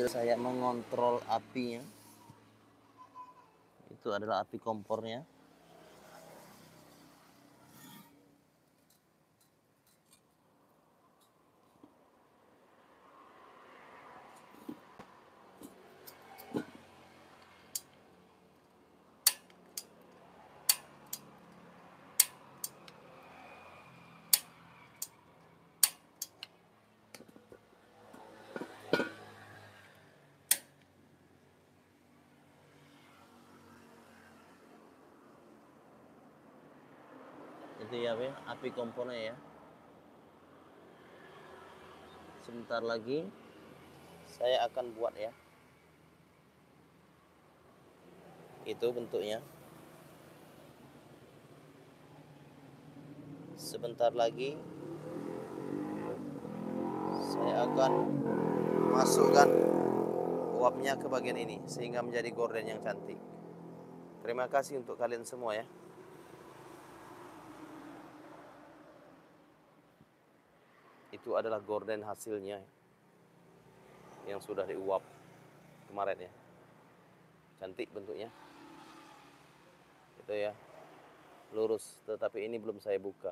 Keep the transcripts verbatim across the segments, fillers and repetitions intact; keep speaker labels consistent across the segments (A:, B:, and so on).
A: sambil saya mengontrol apinya. Itu adalah api kompornya. Itu ya, Be, api kompornya ya. Sebentar lagi saya akan buat ya. Itu bentuknya. Sebentar lagi saya akan masukkan uapnya ke bagian ini sehingga menjadi gorden yang cantik. Terima kasih untuk kalian semua ya. Itu adalah gorden hasilnya yang sudah diuap kemarin ya. Cantik bentuknya. Itu ya. Lurus, tetapi ini belum saya buka.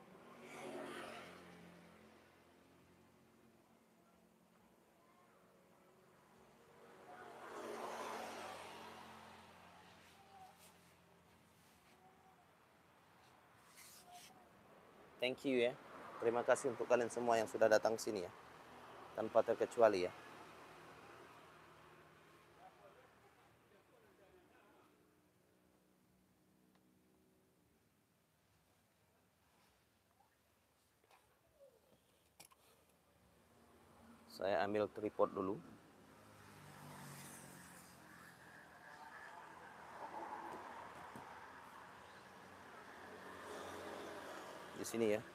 A: Thank you ya. Terima kasih untuk kalian semua yang sudah datang sini ya. Tanpa terkecuali ya. Saya ambil tripod dulu. Di sini ya.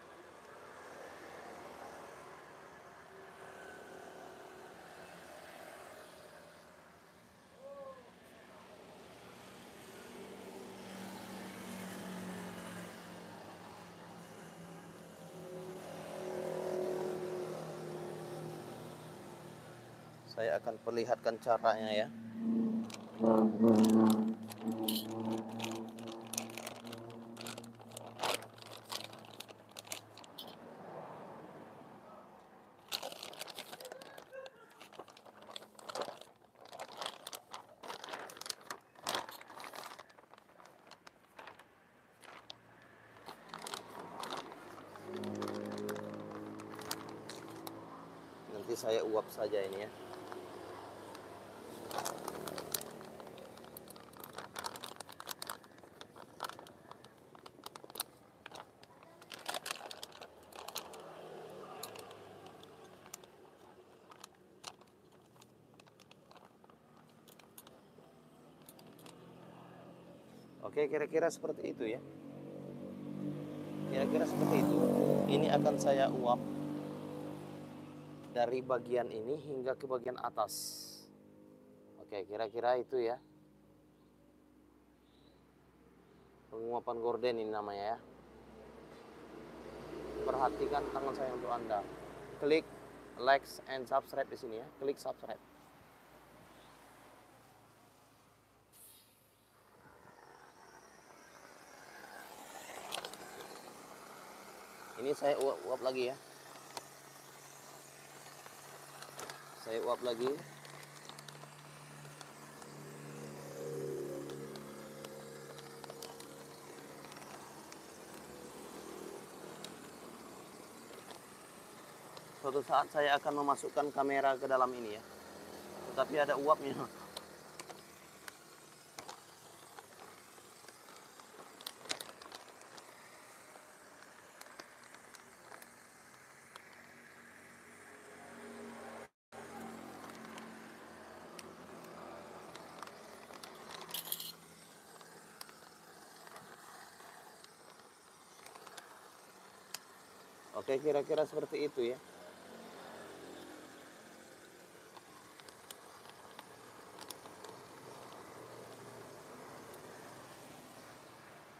A: Saya akan perlihatkan caranya ya. Nanti saya uap saja ini ya. Oke, kira-kira seperti itu ya. Kira-kira seperti itu. Ini akan saya uap dari bagian ini hingga ke bagian atas. Oke, kira-kira itu ya. Penguapan gorden ini namanya ya. Perhatikan tangan saya untuk Anda. Klik like and subscribe di sini ya. Klik subscribe. Ini saya uap-uap lagi ya. Saya uap lagi. Suatu saat saya akan memasukkan kamera ke dalam ini ya. Tetapi ada uapnya. Oke, kira-kira seperti itu ya.